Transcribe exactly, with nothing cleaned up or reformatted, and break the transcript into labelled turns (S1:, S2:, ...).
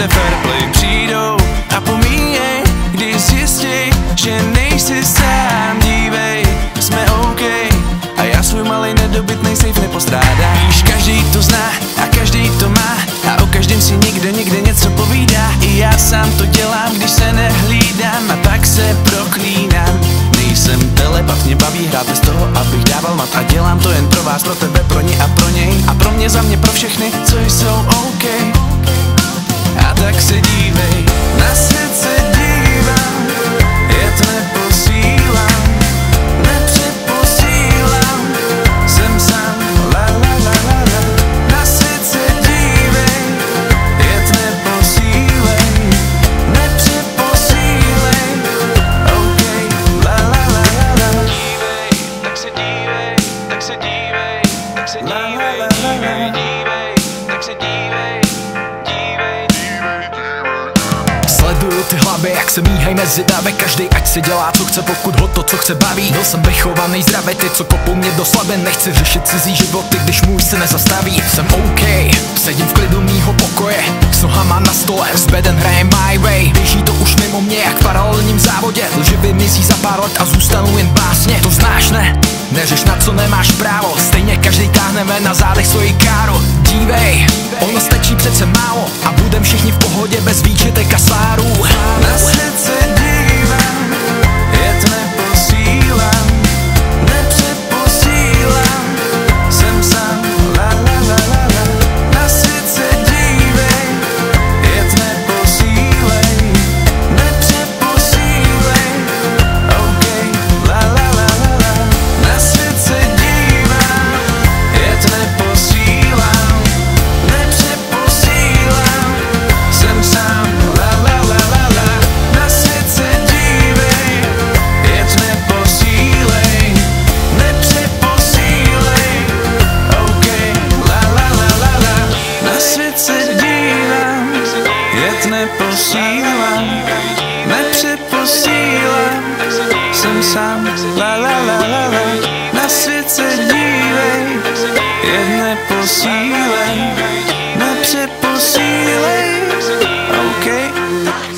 S1: fair play přijdou a pomíjej, když zjistí, že nejsi sám. Dívej, jsme OK a já svůj malej nedobytnej safe nepostrádám. Víš, každý to zná a každý to má a o každém si někde někde něco povídá. I já sám to dělám, když se nehlídám a tak se proklínám. Nejsem telepat, mě baví hrát bez toho, abych dával mat a dělám to jen pro vás, pro tebe, pro ně a pro něj a pro mě, za mě, pro všechny, co jsou OK. A tak se dívej, na svět se dívám, jet neposílám, nepředposílám, jsem sám, la la la la la. Na svět se dívej, jet neposílej, nepředposílej, OK, la la la la la. Dívej, tak se dívej, tak se dívej, tak se dívej, dívej, dívej, tak se dívej.
S2: Sleduju ty hlavy, jak se míhaj mezi davy. Každý ať si dělá, co chce, pokud ho to, co chce baví. Byl jsem vychovaný zdravý, ty, co kopou mě do slabin. Nechci řešit cizí životy, když můj se nezastaví. Jsem OK, sedím v klidu mýho pokoje, s nohama na stole, z beden hrajem My Way. Běží to už mimo mě, jak v paralelním závodě. Lži vymizí za pár let a zůstanou jen básně. To znáš, ne? Neřeš, na co nemáš právo. Stejně každý táhneme na zádech svoji káru. Dívej, ono stačí přece málo a budem všichni v pohodě bez výčitek a svárů.
S1: Na svět se dívám, jet neposílám, nepředposílám, jsem sám, la la la la la. Na svět se dívej, jet neposílej, nepředposílej, OK, la la la la la. Na svět se dívám, jet neposílám, nepředposílám, jsem sám, la la la la la. Na svět se dívej, jet neposílej, nepředposílej, OK, la la la la la. Na svět se dívám, jet neposílám, nepředposílám, jsem sám, la la la la la. Na svět se dívej, jet neposílej, nepředposílej, OK.